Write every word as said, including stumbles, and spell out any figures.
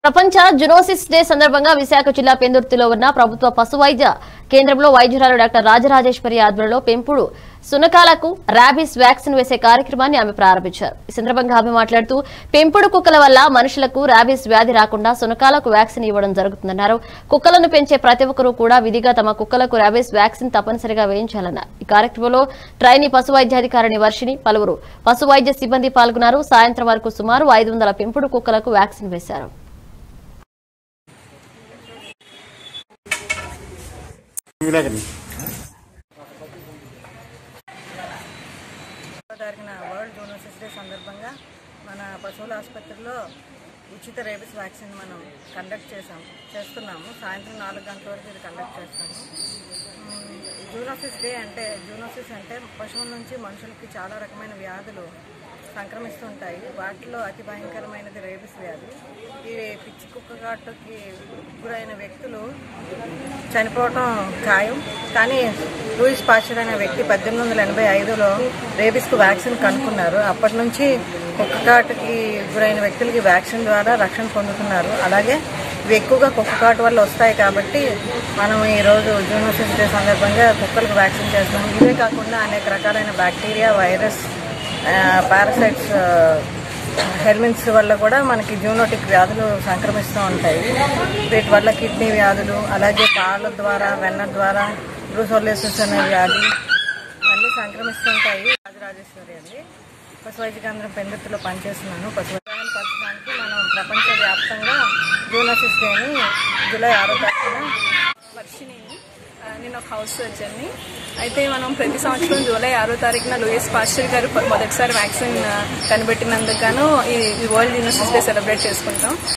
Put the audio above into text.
ప్రపంచ zoonosis day సందర్భంగా విశాఖ జిల్లా పెందుర్తిలో ఉన్న ప్రభుత్వ పశు వైద్య కేంద్రంలో వైద్యురాలు డాక్టర్ రాజరాజేశ్వరి ఆధ్వర్యంలో పెంపుడు సునకాలకు ర్యాబీస్ వ్యాక్సిన్ వేసే కార్యక్రమాన్ని ఆమె ప్రారంభించారు. ఈ సందర్భంగా ఆమె మాట్లాడుతూ పెంపుడు కుక్కల వల్ల మనుషులకు ర్యాబీస్ వ్యాధి రాకుండా సునకాలకు వ్యాక్సిన్ ఇవ్వడం జరుగుతుందన్నారు. కుక్కలను పెంచే ప్రతి ఒక్కరూ కూడా విధిగా తమ కుక్కలకు ర్యాబీస్ వ్యాక్సిన్ తప్పనిసరిగా వేయించాలన్నారు. ఈ కార్యక్రమంలో ట్రైనీ పశు వైద్యాధికారిని వర్షిని పలువురు పశు వైద్య సిబ్బంది పాల్గొన్నారు. సాయంత్రం వరకు సుమారు ఐదు వందల పెంపుడు కుక్కలకు వ్యాక్సిన్ వేశారు. జరిగిన వరల్డ్ జూనోసిస్ డే సందర్భంగా మన పశువుల ఆసుపత్రిలో ఉచిత రేబీస్ వ్యాక్సిన్ మనం కండక్ట్ చేసాం చేస్తున్నాము సాయంత్రం నాలుగు గంటల వరకు ఇది కండక్ట్ చేస్తాము. జూనోసిస్ డే అంటే జూనోసిస్ అంటే పశువుల నుంచి మనుషులకి చాలా రకమైన వ్యాధులు సంక్రమిస్తుంటాయి. వాటిలో అతి భయంకరమైనది రేబీస్ వ్యాధి. ఈ పిచ్చి కుక్క కాటుకి గురైన వ్యక్తులు చనిపోవటం ఖాయం. కానీ లూయిస్ పాస్చర్ అనే వ్యక్తి పద్దెనిమిది వందల ఎనభై ఐదులో రేబీస్కు వ్యాక్సిన్ కనుక్కున్నారు. అప్పటి నుంచి కుక్క కాటుకి గురైన వ్యక్తులకి వ్యాక్సిన్ ద్వారా రక్షణ పొందుతున్నారు. అలాగే ఇవి ఎక్కువగా కుక్క కాటు వల్ల వస్తాయి కాబట్టి మనం ఈరోజు జూనోసిస్ డే సందర్భంగా కుక్కలకు వ్యాక్సిన్ చేస్తాం. ఇవే కాకుండా అనేక రకాలైన బ్యాక్టీరియా, వైరస్, పారాసైట్స్, హెల్మిన్స్ వల్ల కూడా మనకి జూనోటిక్ వ్యాధులు సంక్రమిస్తూ ఉంటాయి. వీటి వల్ల కిడ్నీ వ్యాధులు, అలాగే పాల ద్వారా, వెన్న ద్వారా బ్రూసోలిసిస్ అనే వ్యాధి అన్నీ సంక్రమిస్తుంటాయి. రాజరాజేశ్వరి అండి, పశు వైద్య కేంద్రం పెందుర్తిలో పనిచేస్తున్నాను. పశు వైద్యాన్ని పరచడానికి మనం ప్రపంచవ్యాప్తంగా జూనోసిస్ డేని జూలై ఆరో తారీఖున వర్షిని నేను ఒక హౌస్ సర్జన్ని. అయితే మనం ప్రతి సంవత్సరం జూలై ఆరో తారీఖున లూయిస్ పాస్చర్ గారు మొదటిసారి వ్యాక్సిన్ కనిపెట్టినందుకు గాను ఈ వరల్డ్ జూనోసిస్ డే సెలబ్రేట్ చేసుకుంటాం.